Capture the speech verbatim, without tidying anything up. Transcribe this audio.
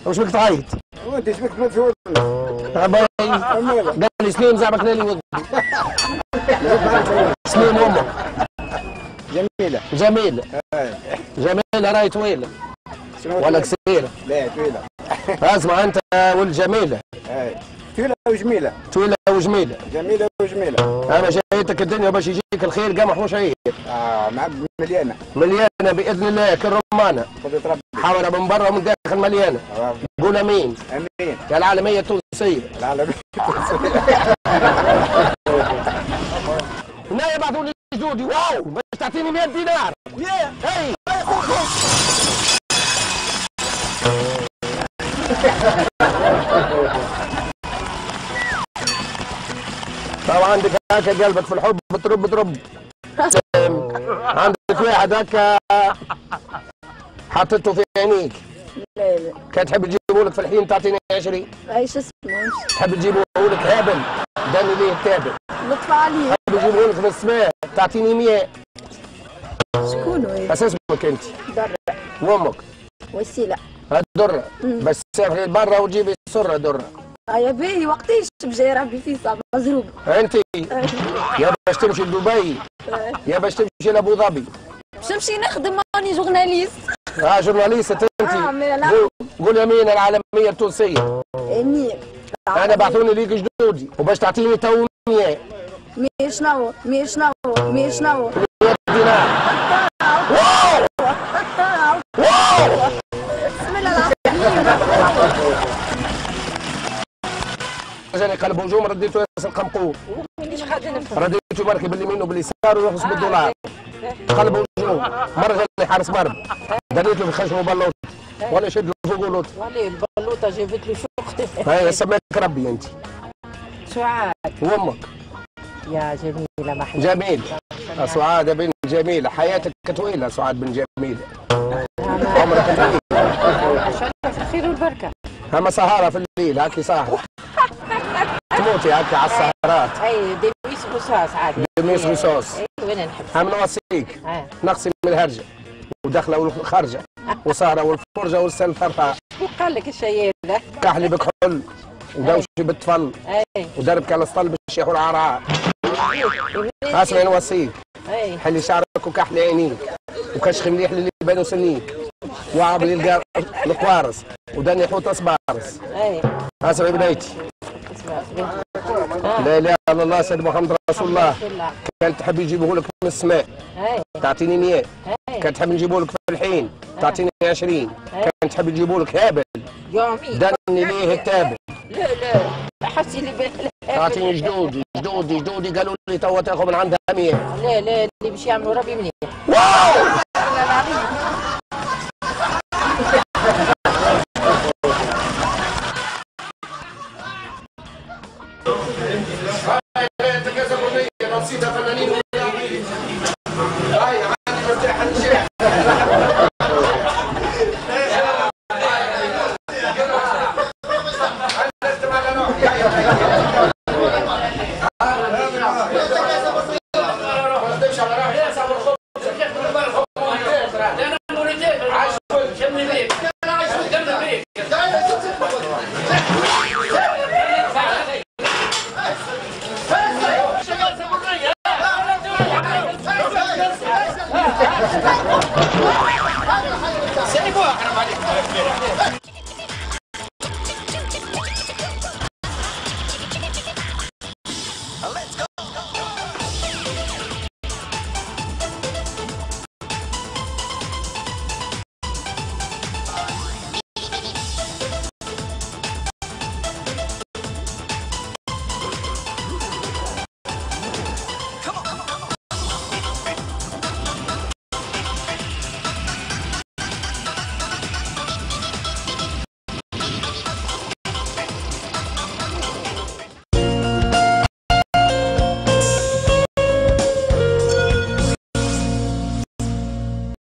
وش بك تعيط؟ وانت ايش بك في ودني؟ قال لي سليم زعمك لي ودني. سليم امك. جميلة. جميلة. جميلة راهي طويلة. ولا قصيرة؟ لا طويلة. اسمع انت والجميلة. اي طويلة وجميلة. طويلة وجميلة. جميلة وجميلة. انا جايتك الدنيا باش يجيك الخير قمح وشعير. اه مع مليانة. مليانة باذن الله كالرمانة. قدرة ربي. حاولها من برا ومن داخل مليانة. آه. قول امين. امين. يا العالمية التونسية. العالمية التونسية. هنا يبعثوا لي جدودي واو باش تعطيني مئة دينار. ياه. اي. طبعا عندك هكا قلبك في الحب بترب بترب. عندك واحد هكا حطيته في عينيك. لا لا. كان تحب تجيبه لك في الحين تعطيني عشرين. ايش اسمه؟ تحب تجيبه لك هابل داني ليه التابل. لطف عليك. تحب تجيبه لك من السماء تعطيني مئة. شكون هو؟ بس اسمك انت؟ درة. وامك؟ وسيلة. الدرة. بس تسافري لبرا وتجيبي سرة درة. يا باهي وقتاش بجاي ربي فيه صعب مزروب. انت يا باش تمشي لدبي يا باش تمشي لابو ظبي. باش نمشي نخدم ماني جورناليست. اه جورناليست انت. اه قول يمين العالمية التونسية. امين. انا بعثوني ليك جدودي وباش تعطيني تو مئة. مئة شنو؟ مئة شنو؟ مئة شنو؟ مئة دينار. واو واو بسم الله الرحمن. جاني قلب هجوم رديته ياسر قمقور. رديته مركب باليمين وباليسار ويحسب بالدولار. قلب هجوم مره جاني حارس مرمى دريته في خشم بلوط وانا شد له فوق اللوط. والله البلوطه جابت له شوق. هاي سماك ربي انت. سعاد. وامك؟ يا جميله محلى. جميل. سعاد بن جميله حياتك طويله سعاد بن جميله. عمرك طويل. ما شاء الله في الخير والبركه. هما سهره في الليل هاكي سهره. تموتي هاكي على السهرات. اي ديميس رصاص عادي. ديميس رصاص. اي وانا نحب. هم نوصيك نقصي من الهرجه وداخله والخارجه وسهره والفرجه والسلفرفه. وقال لك الشيء هذا؟ كحلي بكحل ودوشي بالطفل ودربك على السطل باش يحول عراء. اسمع نوصيك حلي شعرك وكحلي عينيك وكشخي مليح للي بانوا سنيك وعبلي يلقى القوارص وداني حوت اصبارس. اسمع بنيتي. لا اله الا الله سيدنا محمد رسول الله. كان تحب يجيبوه لك من السماء تعطيني مئة. كان تحب نجيبوه لك في الحين تعطيني عشرين. كان تحب يجيبوه لك هابل يومي دني ليه التابل. لا لا حسي لي بالهابل. تعطيني جدودي جدودي جدودي قالوا لي توا تاخذ من عندها مئة. لا لا اللي باش يعملوا ربي منيح. واو نسيتها فنانين